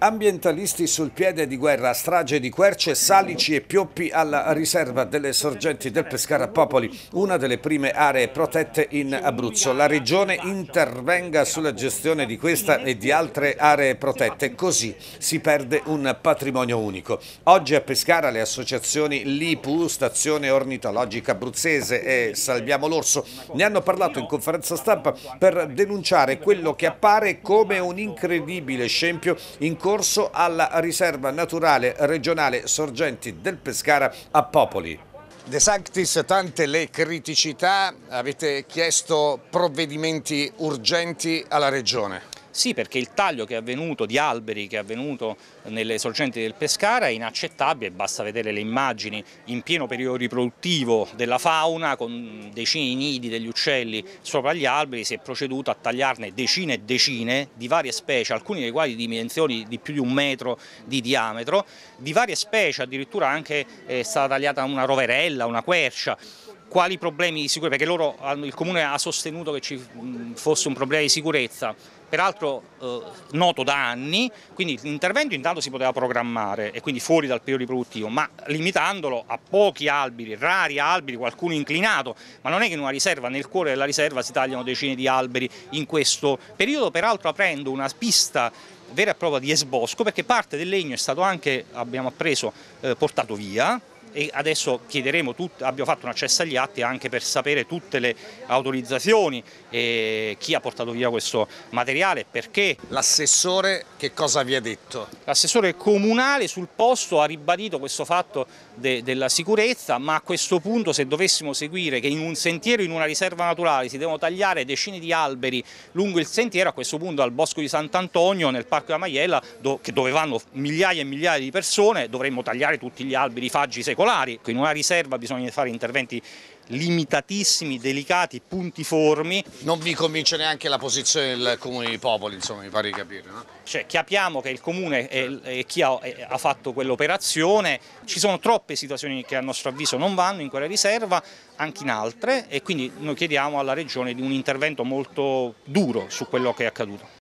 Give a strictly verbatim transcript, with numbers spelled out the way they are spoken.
Ambientalisti sul piede di guerra, strage di querce, salici e pioppi alla riserva delle sorgenti del Pescara a Popoli, una delle prime aree protette in Abruzzo. La regione intervenga sulla gestione di questa e di altre aree protette, così si perde un patrimonio unico. Oggi a Pescara le associazioni L I P U, Stazione Ornitologica Abruzzese e Salviamo l'Orso ne hanno parlato in conferenza stampa per denunciare quello che appare come un incredibile scempio in corso alla riserva naturale regionale Sorgenti del Pescara a Popoli. De Sanctis, tante le criticità, avete chiesto provvedimenti urgenti alla regione. Sì, perché il taglio che è avvenuto di alberi, che è avvenuto nelle sorgenti del Pescara, è inaccettabile. Basta vedere le immagini in pieno periodo riproduttivo della fauna, con decine di nidi degli uccelli sopra gli alberi. Si è proceduto a tagliarne decine e decine di varie specie, alcuni dei quali di dimensioni di più di un metro di diametro, di varie specie, addirittura anche è stata tagliata una roverella, una quercia. Quali problemi di sicurezza? Perché loro, il Comune ha sostenuto che ci fosse un problema di sicurezza, peraltro eh, noto da anni, quindi l'intervento intanto si poteva programmare e quindi fuori dal periodo riproduttivo, ma limitandolo a pochi alberi, rari alberi, qualcuno inclinato, ma non è che in una riserva, nel cuore della riserva si tagliano decine di alberi in questo periodo, peraltro aprendo una pista vera e propria di esbosco, perché parte del legno è stato anche, abbiamo appreso, eh, portato via. E adesso chiederemo, tut, abbiamo fatto un accesso agli atti anche per sapere tutte le autorizzazioni e chi ha portato via questo materiale, perché. L'assessore che cosa vi ha detto? L'assessore comunale sul posto ha ribadito questo fatto de, della sicurezza, ma a questo punto, se dovessimo seguire che in un sentiero, in una riserva naturale, si devono tagliare decine di alberi lungo il sentiero, a questo punto al Bosco di Sant'Antonio, nel Parco della Maiella, do, dove vanno migliaia e migliaia di persone, dovremmo tagliare tutti gli alberi faggi secolari. In una riserva bisogna fare interventi limitatissimi, delicati, puntiformi. Non vi convince neanche la posizione del Comune di Popoli, insomma, mi pare di capire, no? Cioè, capiamo che il Comune è, è chi ha, è, ha fatto quell'operazione, ci sono troppe situazioni che a nostro avviso non vanno in quella riserva, anche in altre, e quindi noi chiediamo alla Regione di un intervento molto duro su quello che è accaduto.